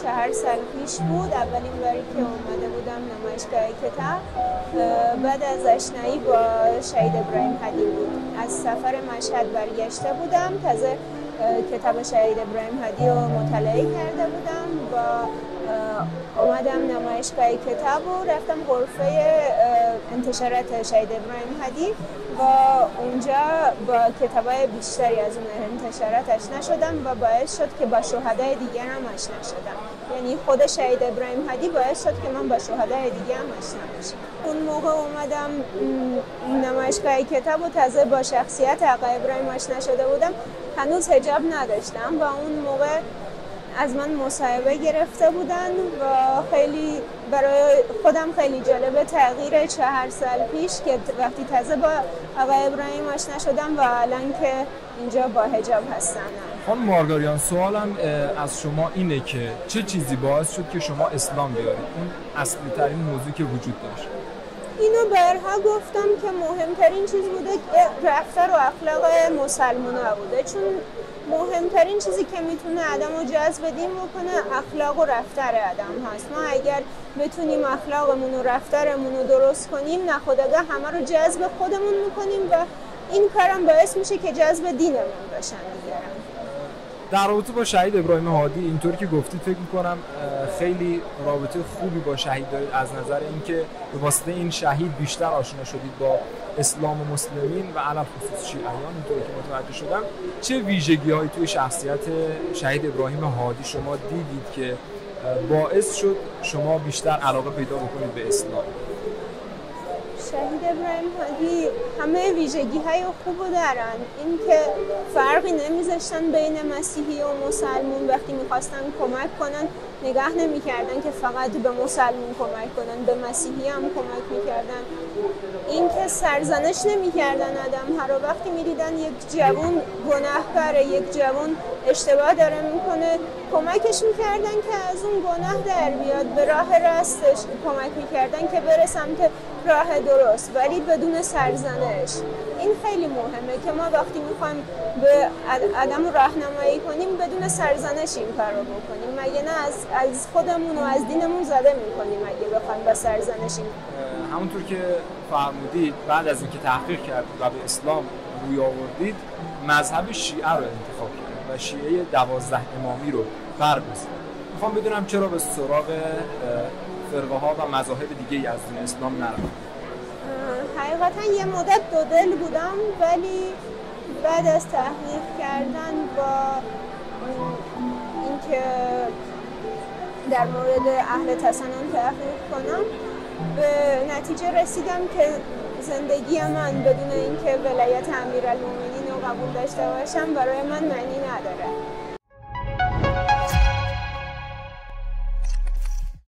4 سال پیش بود. اولین باری که اومده بودم نمایشگاه کتاب بعد از آشنایی با شهید ابراهیم هادی بود. از سفر مشهد برگشته بودم، تازه کتاب شهید ابراهیم هادی رو مطالعه کرده بودم و اومدم نمایشگاه کتاب و رفتم غرفه انتشارات شهید ابراهیم هادی و اونجا با کتابای بیشتری از اون انتشارات آشنا شدم و باعث شد که با شهدای دیگر هم آشنا شدم. یعنی خود شهید ابراهیم هادی باعث شد که من با شهدای دیگه هم آشنا بشم. اون موقع اومدم نمایشگاه کتاب و تازه با شخصیت آقا ابراهیم آشنا شده بودم. هنوز حجاب نداشتم و اون موقع از من مصاحبه گرفته بودن و خیلی برای خودم خیلی جالبه تغییر 4 سال پیش که وقتی تازه با آقا ابراهیم آشنا شدم و الان که اینجا با حجاب هستم. خانم مارگاریان، سوالم از شما اینه که چه چیزی باعث شد که شما اسلام بیارید؟ اون اصلی ترین موضوعی که وجود داشت. اینو برها گفتم که مهمترین چیز بوده که رفتار و اخلاق مسلمونا بوده، چون مهمترین چیزی که میتونه آدم رو جذب دین بکنه اخلاق و رفتار آدم هست. ما اگر بتونیم اخلاقمون و رفتارمون رو درست کنیم ناخودآگاه همه رو جذب خودمون میکنیم و این کارم باعث میشه که جذب دینمون بشن دیگران. در رابطه با شهید ابراهیم هادی اینطور که گفتید فکر میکنم خیلی رابطه خوبی با شهید دارید، از نظر اینکه به واسطه این شهید بیشتر آشنا شدید با اسلام و مسلمین و علاوه خصوص شیعیان. اینطوری که متوجه شدم چه ویژگی‌هایی توی شخصیت شهید ابراهیم هادی شما دیدید که باعث شد شما بیشتر علاقه پیدا بکنید به اسلام؟ شهید ابراهیم هادی همه ویژگی‌های خوبو دارن، این که فرقی نمیذاشتن بین مسیحی و مسلمون. وقتی میخواستن کمک کنن نگاه نمیکردن که فقط به مسلمون کمک کنن، به مسیحی هم کمک میکردن. این که سرزنش نمیکردن آدم ها رو، وقتی میدیدن یک جوان گناهکاره، یک جوان اشتباه داره میکنه کمکش میکردن که از اون گناه در بیاد، به راه راستش کمک میکردن که بره سمت راه درست ولی بدون سرزنش. این خیلی مهمه که ما وقتی میخوایم به آدم راهنمایی کنیم بدون سرزنش این کار رو بکنیم، مگه نه از خودمون و از دینمون زده میکنیم اگه بخوایم با سرزنش. همونطور که فرمودید بعد از اینکه تحقیق کردید و به اسلام روی آوردید مذهب شیعه رو انتخاب کردید و شیعه 12 امامی رو برگزیدید. میخوام بدونم چرا به سراغ فرقه ها و مذاهب دیگه از دین اسلام نرفتید؟ حقیقتا یه مدت دودل بودم، ولی بعد از تحقیق کردن با اینکه در مورد اهل تسنن تحقیق کنم به نتیجه رسیدم که زندگی من بدون اینکه ولایت امیرالمومنین رو قبول داشته باشم برای من معنی نداره.